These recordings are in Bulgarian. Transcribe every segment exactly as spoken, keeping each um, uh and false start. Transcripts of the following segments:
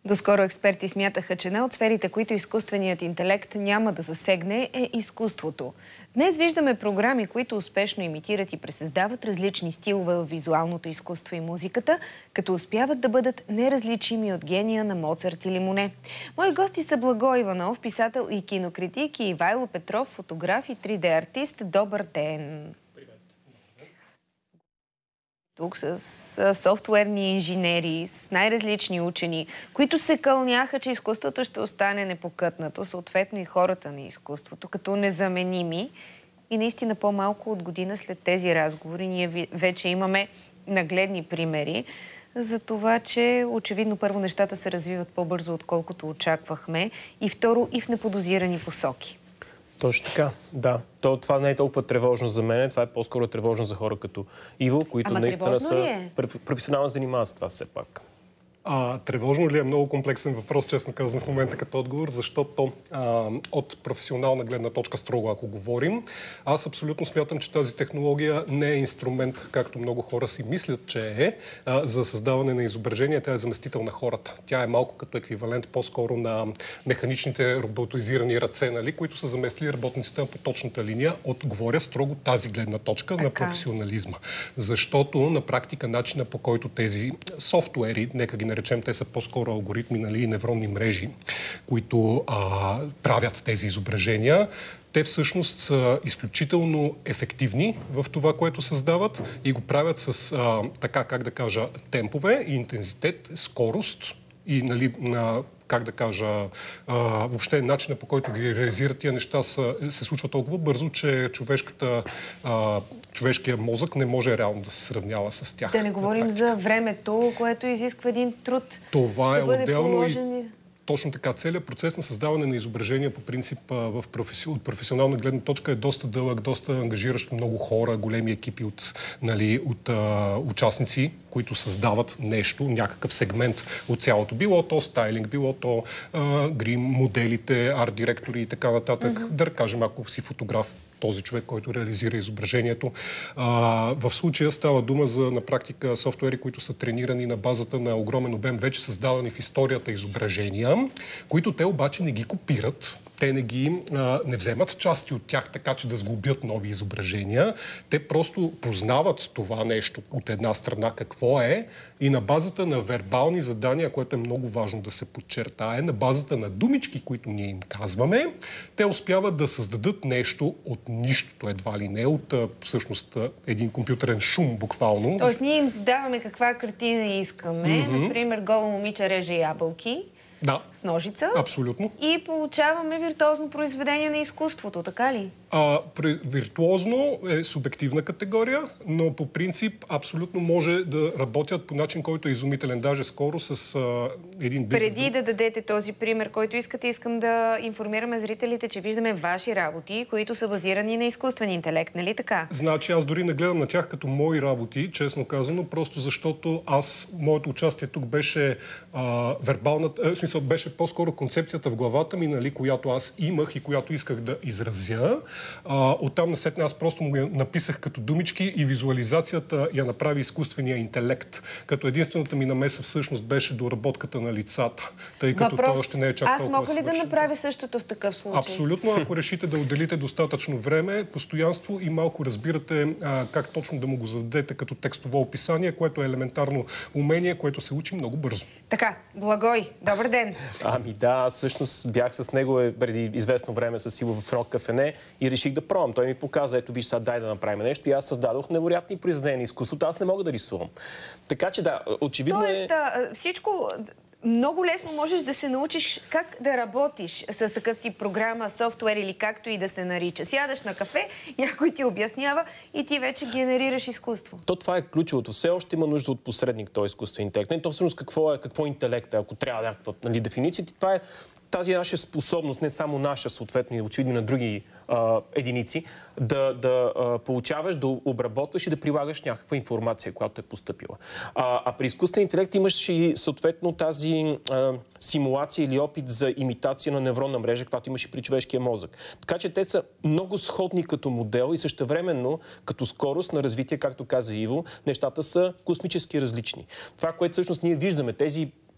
Доскоро експерти смятаха, че една от сферите, които изкуственият интелект няма да засегне, е изкуството. Днес виждаме програми, които успешно имитират и пресъздават различни стилове в визуалното изкуство и музиката, като успяват да бъдат неразличими от гения на Моцарт или Моне. Мои гости са Благо Иванов, писател и кинокритик, и Ивайло Петров, фотограф и три Д артист. Добър ден! Тук с, с софтуерни инженери, с най-различни учени, които се кълняха, че изкуството ще остане непокътнато, съответно и хората на изкуството, като незаменими. И наистина по-малко от година след тези разговори ние вече имаме нагледни примери за това, че очевидно първо нещата се развиват по-бързо, отколкото очаквахме, и второ и в неподозирани посоки. Точно така, да. То, това не е толкова тревожно за мен, това е по-скоро тревожно за хора като Иво, които Ама наистина са е? професионално занимават с това все пак. А, тревожно ли е? Много комплексен въпрос, честно казвам в момента като отговор, защото а, от професионална гледна точка строго, ако говорим, аз абсолютно смятам, че тази технология не е инструмент, както много хора си мислят, че е, а, за създаване на изображения. Тя е заместител на хората. Тя е малко като еквивалент по-скоро на механичните роботизирани ръце, нали, които са заместили работниците на поточната линия. От, говоря строго тази гледна точка така на професионализма. Защото на практика начина, по който тези софтуери, нека ги речем, те са по-скоро алгоритми, нали, и невронни мрежи, които а, правят тези изображения. Те всъщност са изключително ефективни в това, което създават, и го правят с а, така, как да кажа, темпове, интензитет, скорост и, нали, на как да кажа, а, въобще начина, по който ги реализират тия неща са, се случва толкова бързо, че човешката, а, човешкият мозък не може реално да се сравнява с тях. Да не говорим за времето, което изисква един труд. Това е да бъде отделно положен... и точно така. Целият процес на създаване на изображения по принцип в професи... от професионална гледна точка е доста дълъг, доста ангажиращ много хора, големи екипи от, нали, от а, участници, които създават нещо, някакъв сегмент от цялото. Било то стайлинг, било то а, грим, моделите, арт-директори и така нататък. Mm-hmm. Да кажем, ако си фотограф, този човек, който реализира изображението. А, в случая става дума за, на практика, софтуери, които са тренирани на базата на огромен обем вече създавани в историята изображения, които те обаче не ги копират. Те не ги а, не вземат части от тях, така че да сглобят нови изображения. Те просто познават това нещо от една страна какво е, и на базата на вербални задания, което е много важно да се подчертае, на базата на думички, които ние им казваме, те успяват да създадат нещо от нищото, едва ли не, от всъщност един компютърен шум буквално. Тоест ние им задаваме каква картина искаме. Mm-hmm. Например, голо момиче реже ябълки. Да. С ножица. Абсолютно. И получаваме виртуозно произведение на изкуството, така ли? А, при, виртуозно е субективна категория, но по принцип абсолютно може да работят по начин, който е изумителен. Даже скоро с а, един бизнес. Преди да дадете този пример, който искате, искам да информираме зрителите, че виждаме ваши работи, които са базирани на изкуствен интелект, нали така? Значи аз дори не гледам на тях като мои работи, честно казано, просто защото аз, моето участие тук беше а, вербалната, в смисъл беше по-скоро концепцията в главата ми, нали, която аз имах и която исках да изразя. А, оттам насетне аз просто му я написах като думички и визуализацията я направи изкуствения интелект. Като единствената ми намеса всъщност беше доработката на лицата, тъй като Въпрос. той още не е чак аз толкова мога ли да направя същото в такъв случай? Абсолютно, ако решите да отделите достатъчно време, постоянство и малко разбирате а, как точно да му го зададете като текстово описание, което е елементарно умение, което се учи много бързо. Така, Благой, добър ден! Ами да, аз всъщност бях с него преди известно време с Иво в едно кафене и реших да пробвам. Той ми показа, ето виж сега, дай да направим нещо, и аз създадох невероятни произведения на изкуството. Аз не мога да рисувам. Така че да, очевидно Тоест, е... Тоест, всичко... Много лесно можеш да се научиш как да работиш с такъв тип програма, софтуер или както и да се нарича. Сядаш на кафе, някой ти обяснява и ти вече генерираш изкуство. То това е ключовото. Все още има нужда от посредник, този изкуствен интелект. И то всъщност какво е, какво е интелект, ако трябва да някаква, нали, дефиниция. Това е тази наша способност, не само наша, съответно и очевидно на други а, единици, да, да а, получаваш, да обработваш и да прилагаш някаква информация, която е поступила. А, а при изкуствен интелект имаш и съответно тази а, симулация или опит за имитация на невронна мрежа, която имаш и при човешкия мозък. Така че те са много сходни като модел и същевременно като скорост на развитие, както каза Иво, нещата са космически различни. Това, което всъщност ние виждаме, тези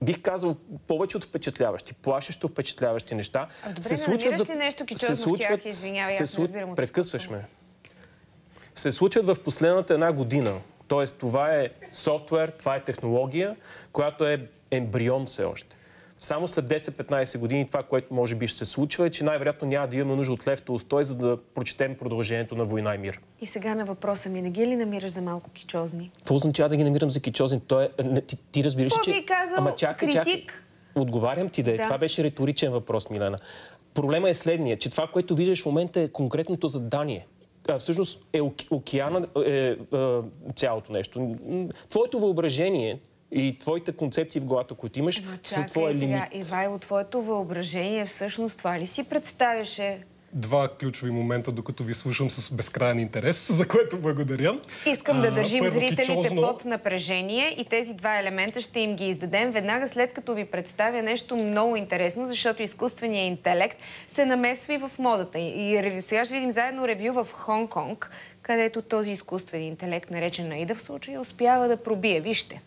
бих казал, повече от впечатляващи, плашещо впечатляващи неща. А добре, се не случват намираш ли нещо кичозно в тях? Извинявай, аз не разбирам от Прекъсваш ме. Се случват в последната една година. Тоест, това е софтуер, това е технология, която е ембрион все още. Само след десет-петнайсет години това, което може би ще се случва, е, че най-вероятно няма да имаме нужда от Лев Толстой, за да прочетем продължението на Война и мир. И сега на въпроса ми, не ги ли намираш за малко кичозни? Какво означава да ги намирам за кичозни? Той е... ти, ти разбираш, Какво че... би казал Ама чакай, критик? чакай. Отговарям ти да е. Да. Това беше риторичен въпрос, Милена. Проблема е следния, че това, което виждаш в момента е конкретното задание. А, всъщност е океана, е, е, цялото нещо. Твоето въображение и твоите концепции в главата, които имаш, са твоя лимит. Ивайло, твоето въображение всъщност това ли си представяше? Два ключови момента, докато ви слушам с безкрайен интерес, за което благодаря. Искам да държим Първо, зрителите кичозно... под напрежение и тези два елемента ще им ги издадем веднага след като ви представя нещо много интересно, защото изкуственият интелект се намесва и в модата. И сега ще видим заедно ревю в Хонг-Конг, където този изкуствен интелект, наречен Аида в случая, успява да пробие. Вижте.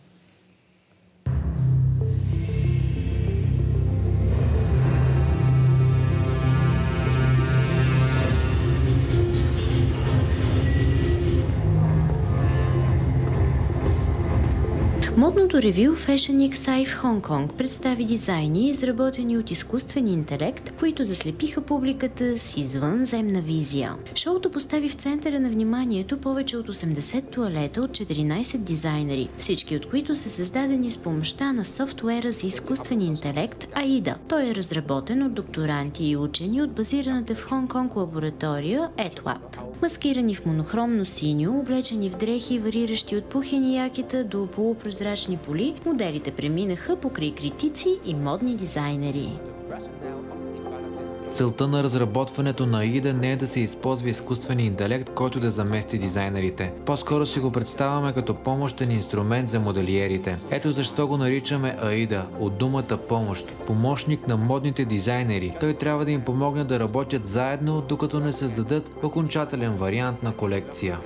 Модното ревю Fashion X I в Хонг-Конг представи дизайни, изработени от изкуствен интелект, които заслепиха публиката с извънземна визия. Шоуто постави в центъра на вниманието повече от осемдесет тоалета от четиринайсет дизайнери, всички от които са създадени с помощта на софтуера за изкуствен интелект Аида. Той е разработен от докторанти и учени от базираната в Хонг-Конг лаборатория EdLab. Маскирани в монохромно синьо, облечени в дрехи, вариращи от пухени якета до полупрозрачни поли, моделите преминаха покрай критици и модни дизайнери. Целта на разработването на Аида не е да се използва изкуствен интелект, който да замести дизайнерите. По-скоро си го представяме като помощен инструмент за моделиерите. Ето защо го наричаме Аида, от думата помощ. Помощник на модните дизайнери. Той трябва да им помогне да работят заедно, докато не създадат окончателен вариант на колекция.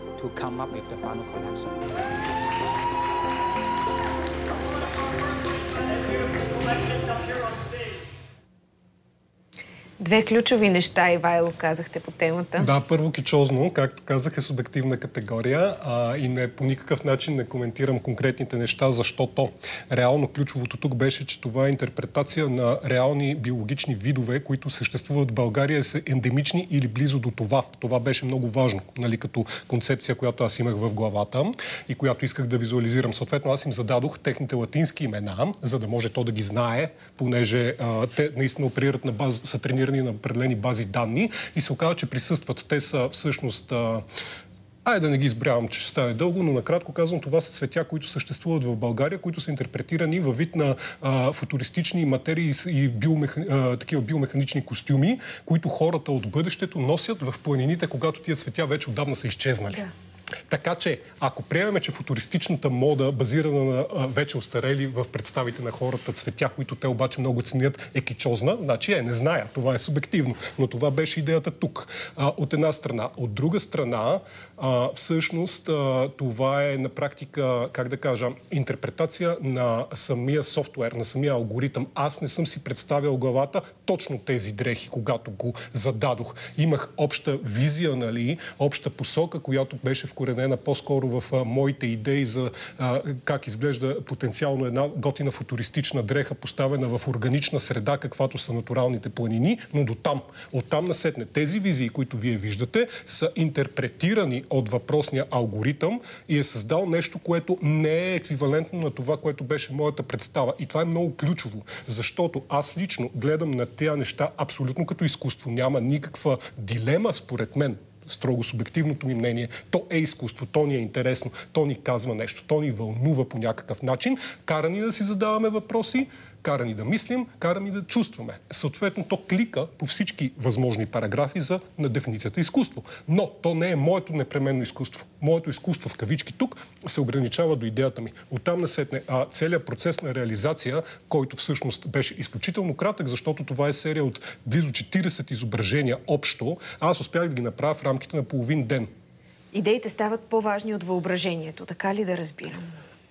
Две ключови неща, Ивайло, казахте по темата. Да, първо кичозно, както казах, е субективна категория а, и не, по никакъв начин не коментирам конкретните неща, защото реално ключовото тук беше, че това е интерпретация на реални биологични видове, които съществуват в България, са ендемични или близо до това. Това беше много важно, нали, като концепция, която аз имах в главата и която исках да визуализирам. Съответно, аз им зададох техните латински имена, за да може то да ги знае, понеже а, те наистина оперират на база, са тренирани на определени бази данни и се оказва, че присъстват. Те са всъщност... А... Айде да не ги избрявам, че ще стане дълго, но накратко казвам, това са цветя, които съществуват в България, които са интерпретирани във вид на а, футуристични материи и биомеха... а, такива биомеханични костюми, които хората от бъдещето носят в планините, когато тия цветя вече отдавна са изчезнали. Да. Така че, ако приемем, че футуристичната мода, базирана на а, вече остарели в представите на хората цветя, които те обаче много ценят, е кичозна, значи е, не зная, това е субективно, но това беше идеята тук. А, от една страна. От друга страна, а, всъщност, а, това е на практика, как да кажа, интерпретация на самия софтуер, на самия алгоритъм. Аз не съм си представял главата точно тези дрехи, когато го зададох. Имах обща визия, нали, обща посока, която беше вкоренена по-скоро в а, моите идеи за а, как изглежда потенциално една готина футуристична дреха, поставена в органична среда, каквато са натуралните планини, но до там. Оттам насетне. Тези визии, които вие виждате, са интерпретирани от въпросния алгоритъм и е създал нещо, което не е еквивалентно на това, което беше моята представа. И това е много ключово, защото аз лично гледам на тези неща абсолютно като изкуство. Няма никаква дилема, според мен. Строго субективното ми мнение, то е изкуство, то ни е интересно, то ни казва нещо, то ни вълнува по някакъв начин, кара ни да си задаваме въпроси, кара ни да мислим, кара ни да чувстваме. Съответно, то клика по всички възможни параграфи за на дефиницията изкуство. Но то не е моето непременно изкуство. Моето изкуство в кавички тук се ограничава до идеята ми. Оттам насетне а, целият процес на реализация, който всъщност беше изключително кратък, защото това е серия от близо четирийсет изображения общо. Аз успях да ги направя в рамките на половин ден. Идеите стават по-важни от въображението, така ли да разбирам?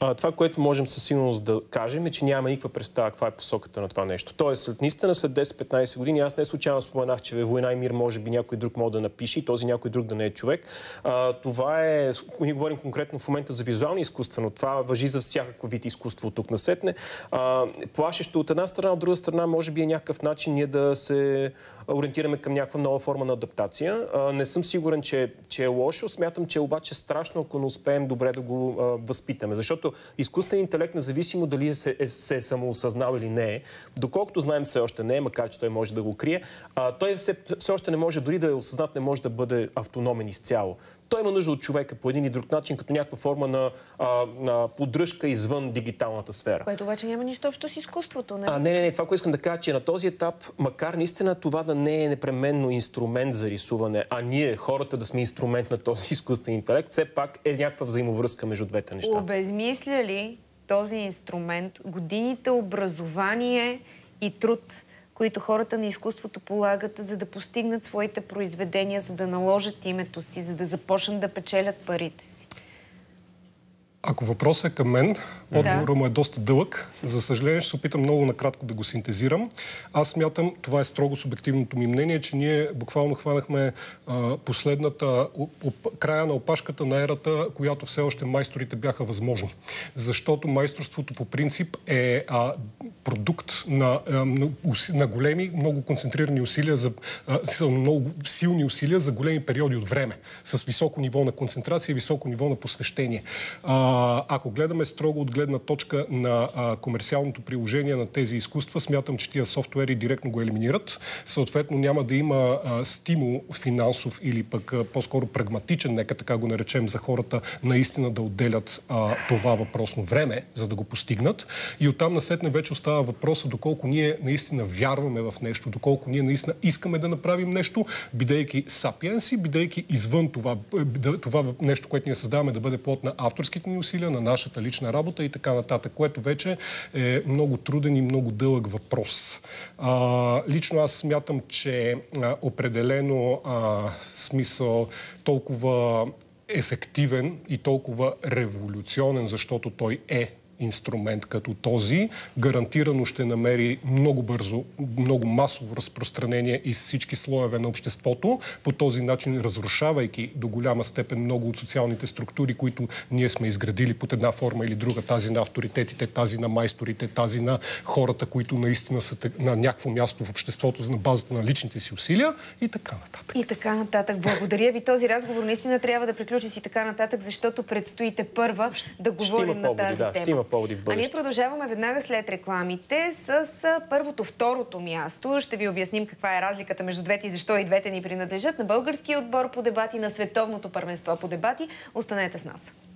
А, това, което можем със сигурност да кажем, е, че няма никаква представа каква е посоката на това нещо. Тоест, след наистина след десет-петнайсет години, аз не случайно споменах, че във Война и мир може би някой друг може да напише и този някой друг да не е човек. А, това е, ние говорим конкретно в момента за визуално изкуство, но това важи за всякакъв вид изкуство от тук насетне. А, плашещо от една страна, от друга страна, може би е някакъв начин ние да се ориентираме към някаква нова форма на адаптация. А, не съм сигурен, че, че е лошо. Смятам, че е обаче страшно, ако не успеем добре да го а, възпитаме. Защото изкуственият интелект, независимо дали е, се, е, се е самоосъзнал или не е, доколкото знаем все още не е, макар че той може да го крие, а, той все, все още не може, дори да е осъзнат, не може да бъде автономен изцяло. Той има нужда от човека по един и друг начин, като някаква форма на, а, на поддръжка извън дигиталната сфера. Което обаче няма нищо общо с изкуството, не? А, не, не, не. Това, което искам да кажа, че на този етап, макар наистина това да не е непременно инструмент за рисуване, а ние, хората, да сме инструмент на този изкуствен интелект, все пак е някаква взаимовръзка между двете неща. Обезмисля ли този инструмент годините образование и труд, които хората на изкуството полагат, за да постигнат своите произведения, за да наложат името си, за да започнат да печелят парите си? Ако въпросът е към мен, отговорът му е доста дълъг. За съжаление, ще се опитам много накратко да го синтезирам. Аз смятам, това е строго субективното ми мнение, че ние буквално хванахме а, последната, оп, края на опашката на ерата, която все още майсторите бяха възможни. Защото майсторството по принцип е а, продукт на, а, на големи, много концентрирани усилия, за, а, много силни усилия за големи периоди от време, с високо ниво на концентрация и високо ниво на посвещение. А, Ако гледаме строго от гледна точка на а, комерциалното приложение на тези изкуства, смятам, че тия софтуери директно го елиминират. Съответно няма да има а, стимул финансов или пък а, по-скоро прагматичен, нека така го наречем, за хората наистина да отделят а, това въпросно време, за да го постигнат. И оттам насетне вече остава въпроса доколко ние наистина вярваме в нещо, доколко ние наистина искаме да направим нещо, бидейки сапиенси, бидейки извън това, това нещо, което ние създаваме, да бъде плод на авторските ни усилия, на нашата лична работа и така нататък, което вече е много труден и много дълъг въпрос. А, лично аз смятам, че а, определено а, смисъл толкова ефективен и толкова революционен, защото той е инструмент като този, гарантирано ще намери много бързо, много масово разпространение из всички слоеве на обществото, по този начин разрушавайки до голяма степен много от социалните структури, които ние сме изградили под една форма или друга, тази на авторитетите, тази на майсторите, тази на хората, които наистина са на някакво място в обществото на базата на личните си усилия и така нататък. И така нататък. Благодаря ви. Този разговор наистина трябва да приключи си така нататък, защото предстоите първа да говорим на тази да, тема. А ние продължаваме веднага след рекламите с първото, второто място. Ще ви обясним каква е разликата между двете и защо и двете ни принадлежат на българския отбор по дебати, на световното първенство по дебати. Останете с нас.